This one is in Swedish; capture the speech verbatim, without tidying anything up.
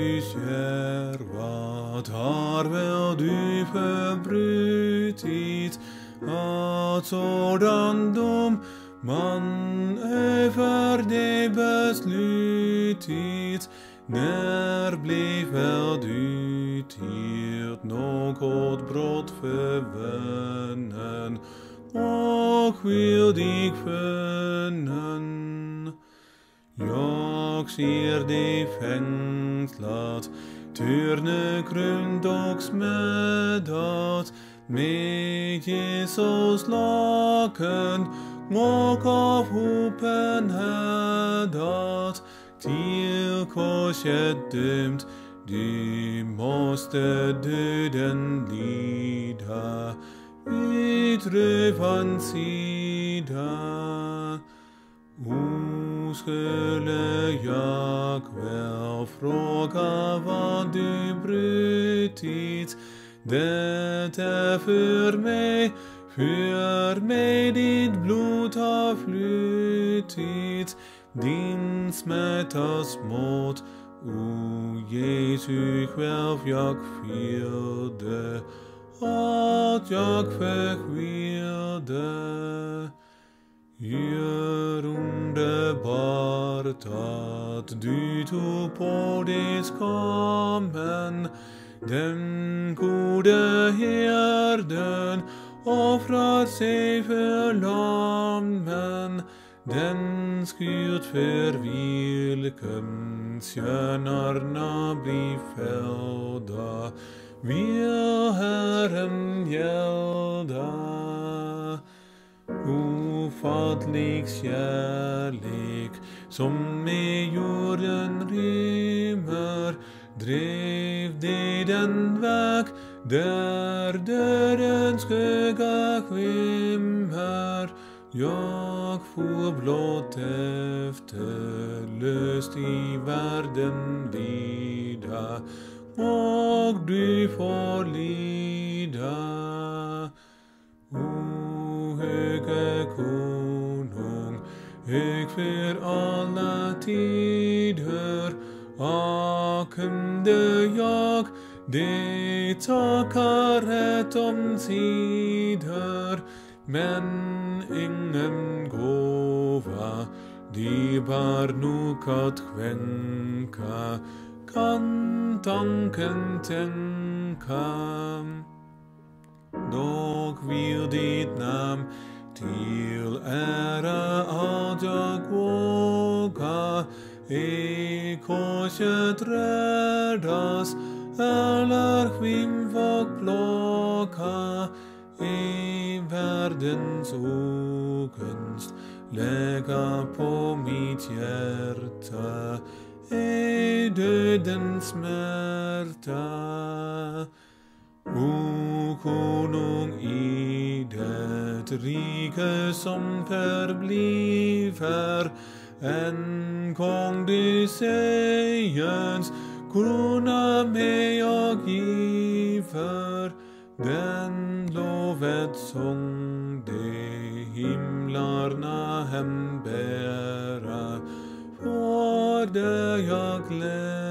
du kärvat har väl du förbrutit att sådan dom man över det beslutit. När blev väl du till något brott förvännen och skyldig funnen? Jag ser dig fängslat, törnekrönt och smädat, med Jesus laken och av hopen hädat. Till korset dömt, du måste döden lida, vid rövans sida. O, skulle jag väl fråga vad du brutit, det är för mig, för mig ditt blod har flutit. Din smärtas mått, o Jesu själv jag fyllde, att jag förskilde. Hur underbart att du tog på dig skammen, den gode herden offrar sig för lammen. Den skuld för vilken tjänarna blir fällda vill Herren gälda. Ofattlig kärlek som med jorden rymmer, drev dig den väg där dödens skugga skymmer. Jag får blott efter löst i världen vida, och du får lida. O höge konung, hög för alla tider, akande jag det tackar rätt om sidor. Men ingen gåva dybar nog att skänka, kan tanken tänka. Dock vill ditt namn till ära att jag våga i korset räddas, eller skymf och plåga. I världens ogunst lägga på mitt hjärta i dödens smärta. O konung i det rike som förbliver, en gång du segerns krona mig och giver. Den lovet sång de himlarna hembära, för det jag gläder.